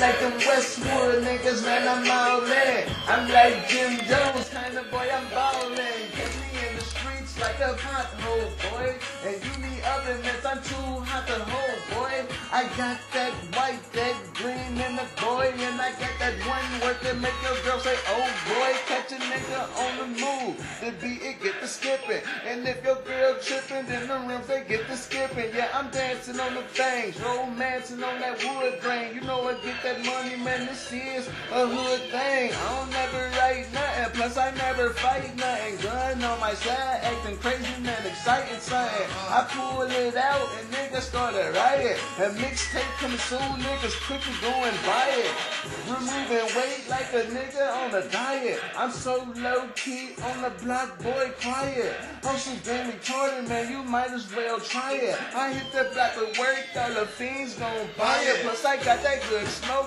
like them Westwood niggas, man, I'm all in. I'm like Jim Jones, kind of boy, I'm ballin'. Get me in the streets like a hot hole, boy. And you need ovens, I'm too hot to hold, boy. I got that white, that green, and the boy. And I got that one word that make your girl say, oh boy. Catch a nigga on the move. The beat, it get the skipping. And if your girl tripping, then the rims, they get the skipping. Yeah, I'm dancing on the things, romancing on that wood grain. You know I get that money, man, this is a hood thing. I don't never write nothing, plus I never fight nothing. Gun on my side, acting crazy, man, exciting something. I pull it out and niggas started riot. A mixtape coming soon, niggas quickly go and buy it. Removing weight like a nigga on a diet. I'm so low key on the block, boy, quiet. Oh, she damn retarded, man, you might as well try it. I hit the block with work, all the fiends gon' buy it. Plus I got that good smoke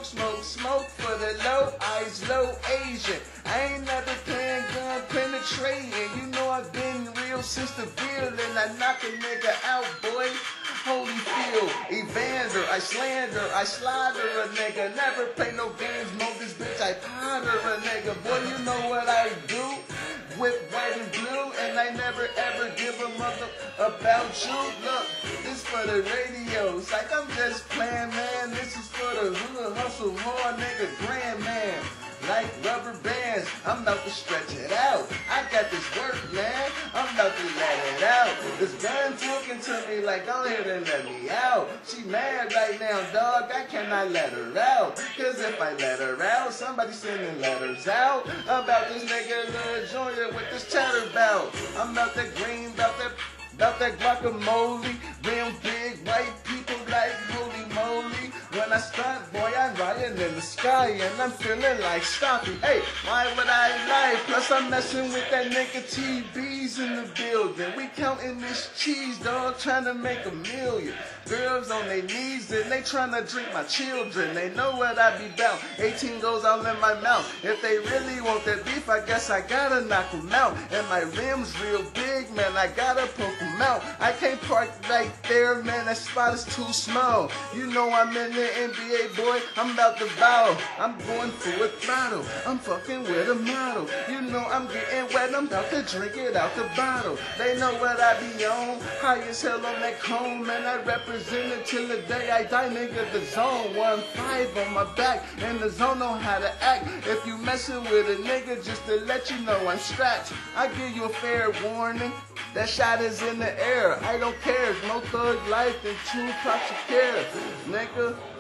for the low eyes, low Asian. I ain't never playing gun penetrating. You know I've been real since the bill, and I knock a nigga out, boy. Holyfield, Evander, I slander, I slaughter a nigga. Never play no games, mo this bitch, I powder a nigga. Boy, you know what I do? Whip white and blue, and I never ever give a mother about you. Look, this for the radio. It's like I'm just playing, man. This is for the hood, hustle hard nigga, grand man. Like rubber bands, I'm about to stretch it out. I got this work, man, I'm about to let it out. This gun talking to me like, go ahead and let me out. She mad right now, dog, I cannot let her out. Cause if I let her out, somebody sending letters out about this nigga Lil Junior with this chatter bout. I'm about that green, about that guacamole. Real big white people like holy moly. When I stunt, boy, I'm riding in the sky and I'm feeling like Stoppy. Hey, why would I lie? Plus I'm messing with that nigga TB's in the building. We counting this cheese, dog, trying to make a million. Girls on their knees and they trying to drink my children. They know what I be bout. 18 goes all in my mouth. If they really want that beef, I guess I gotta knock them out. And my rim's real big, man, I gotta poke them out. I can't park right there, man, that spot is too small. You know I'm in the NBA, boy, I'm about to bow. I'm going for a throttle, I'm fucking with a model. You know I'm getting wet, I'm about to drink it out the bottle. They know what I be on, high as hell on that cone, man, I represent it till the day I die, nigga, the zone. 1-5 on my back, and the zone know how to act. If you messing with a nigga, just to let you know I'm strapped. I give you a fair warning, that shot is in the air. I don't care, it's no thug life than 2 Tupac Shakur, nigga.